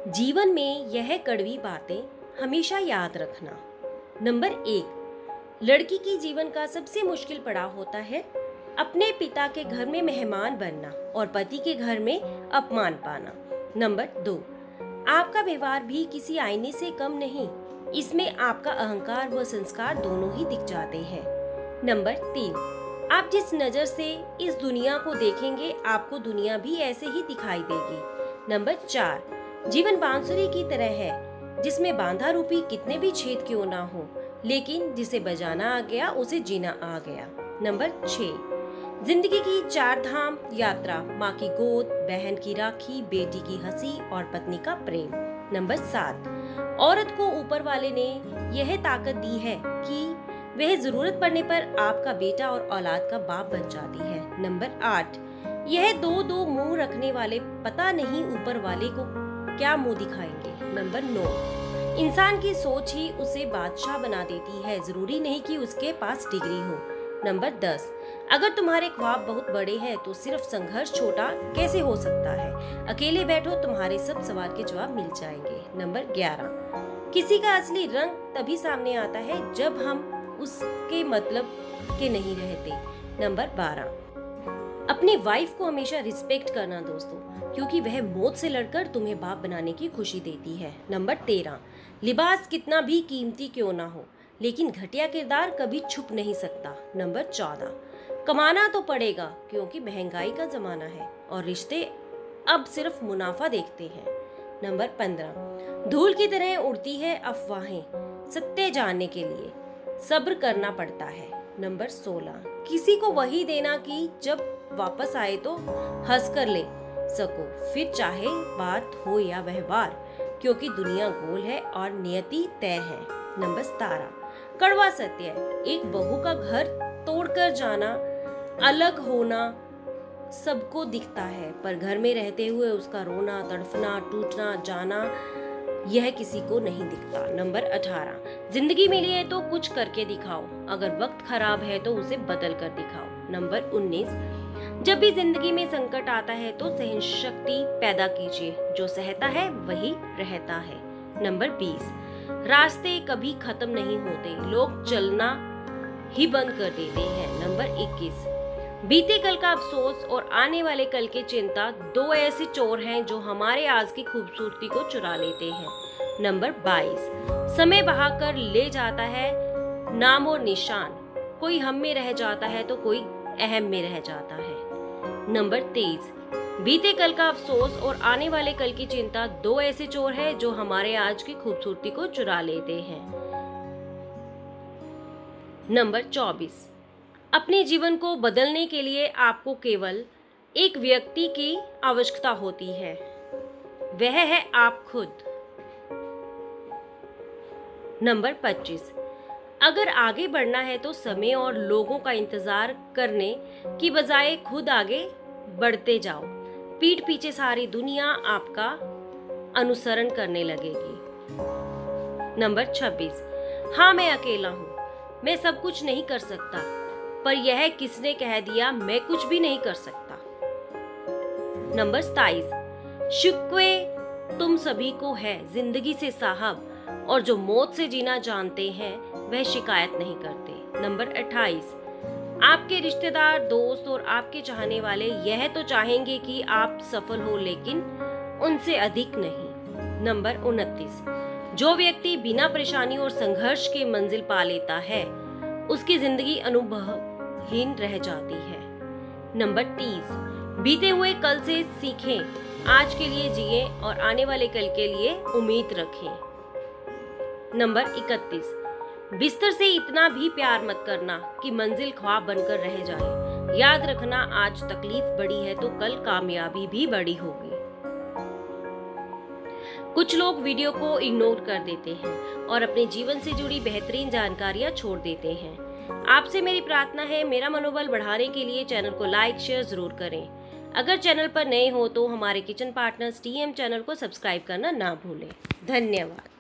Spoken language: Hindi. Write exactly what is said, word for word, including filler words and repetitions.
जीवन में यह कड़वी बातें हमेशा याद रखना। नंबर एक, लड़की की जीवन का सबसे मुश्किल पड़ाव होता है अपने पिता के घर में मेहमान बनना और पति के घर में अपमान पाना। नंबर दो, आपका व्यवहार भी किसी आईने से कम नहीं, इसमें आपका अहंकार व संस्कार दोनों ही दिख जाते हैं। नंबर तीन, आप जिस नजर से इस दुनिया को देखेंगे आपको दुनिया भी ऐसे ही दिखाई देगी। नंबर चार, जीवन बांसुरी की तरह है जिसमें बांधा रूपी कितने भी छेद क्यों ना हो, लेकिन जिसे बजाना आ गया उसे जीना आ गया। नंबर छह, जिंदगी की चार धाम यात्रा, माँ की गोद, बहन की राखी, बेटी की हंसी और पत्नी का प्रेम। नंबर सात, औरत को ऊपर वाले ने यह ताकत दी है कि वह जरूरत पड़ने पर आपका बेटा और औलाद का बाप बन जाती है। नंबर आठ, यह दो दो मुंह रखने वाले पता नहीं ऊपर वाले को क्या मुंह दिखाएंगे। नंबर नौ, इंसान की सोच ही उसे बादशाह बना देती है, जरूरी नहीं कि उसके पास डिग्री हो। नंबर दस, अगर तुम्हारे ख्वाब बहुत बड़े हैं तो सिर्फ संघर्ष छोटा कैसे हो सकता है, अकेले बैठो तुम्हारे सब सवाल के जवाब मिल जाएंगे। नंबर ग्यारह, किसी का असली रंग तभी सामने आता है जब हम उसके मतलब के नहीं रहते। नंबर बारह, अपनी वाइफ को हमेशा रिस्पेक्ट करना दोस्तों, क्योंकि वह मौत से लड़कर तुम्हें बाप बनाने की खुशी देती है। नंबर तेरह, लिबास कितना भी कीमती क्यों ना हो, लेकिन घटिया किरदार कभी छुप नहीं सकता। नंबर चौदह, कमाना तो पड़ेगा क्योंकि महंगाई का जमाना है और रिश्ते अब सिर्फ मुनाफा देखते हैं। नंबर पंद्रह, धूल की तरह उड़ती है अफवाहें, सत्य जानने के लिए सब्र करना पड़ता है। नंबर सोलह, किसी को वही देना कि जब वापस आए तो हंस कर ले सको, फिर चाहे बात हो या व्यवहार, क्योंकि दुनिया गोल है और नियति तय है। नंबर सतारह, कड़वा सत्य, एक बहू का घर तोड़कर जाना, अलग होना सबको दिखता है, पर घर में रहते हुए उसका रोना, तड़फना, टूटना, जाना यह किसी को नहीं दिखता। नंबर अठारह, जिंदगी मिली है तो कुछ करके दिखाओ, अगर वक्त खराब है तो उसे बदल कर दिखाओ। नंबर उन्नीस, जब भी जिंदगी में संकट आता है तो सहनशक्ति पैदा कीजिए, जो सहता है वही रहता है। नंबर बीस, रास्ते कभी खत्म नहीं होते, लोग चलना ही बंद कर देते हैं। नंबर इक्कीस, बीते कल का अफसोस और आने वाले कल की चिंता दो ऐसे चोर हैं जो हमारे आज की खूबसूरती को चुरा लेते हैं। नंबर बाईस, समय बहाकर ले जाता है नाम और निशान, कोई हम में रह जाता है तो कोई अहम में रह जाता है। नंबर तेईस, बीते कल का अफसोस और आने वाले कल की चिंता दो ऐसे चोर हैं जो हमारे आज की खूबसूरती को चुरा लेते हैं। नंबर चौबीस, अपने जीवन को बदलने के लिए आपको केवल एक व्यक्ति की आवश्यकता होती है, वह है आप खुद। नंबर पच्चीस, अगर आगे बढ़ना है तो समय और लोगों का इंतजार करने की बजाय खुद आगे बढ़ते जाओ, पीठ पीछे सारी दुनिया आपका अनुसरण करने लगेगी। नंबर छब्बीस, हाँ मैं अकेला हूँ, मैं सब कुछ नहीं कर सकता, पर यह किसने कह दिया मैं कुछ भी नहीं कर सकता। नंबर सताइस, शिकवे तुम सभी को है जिंदगी से साहब, और जो मौत से जीना जानते हैं वह शिकायत नहीं करते। नंबर अट्ठाईस, आपके रिश्तेदार, दोस्त और आपके चाहने वाले यह तो चाहेंगे कि आप सफल हो, लेकिन उनसे अधिक नहीं। नंबर उनतीस, जो व्यक्ति बिना परेशानी और संघर्ष के मंजिल पा लेता है उसकी जिंदगी अनुभवहीन रह जाती है। नंबर तीस, बीते हुए कल से सीखें, आज के लिए जिए और आने वाले कल के लिए उम्मीद रखें। नंबर इकतीस, बिस्तर से इतना भी प्यार मत करना कि मंजिल ख्वाब बनकर रह जाए, याद रखना आज तकलीफ बड़ी है तो कल कामयाबी भी बड़ी होगी। कुछ लोग वीडियो को इग्नोर कर देते हैं और अपने जीवन से जुड़ी बेहतरीन जानकारियां छोड़ देते हैं। आपसे मेरी प्रार्थना है, मेरा मनोबल बढ़ाने के लिए चैनल को लाइक शेयर जरूर करें। अगर चैनल पर नए हो तो हमारे किचन पार्टनर्स टीएम चैनल को सब्सक्राइब करना ना भूलें। धन्यवाद।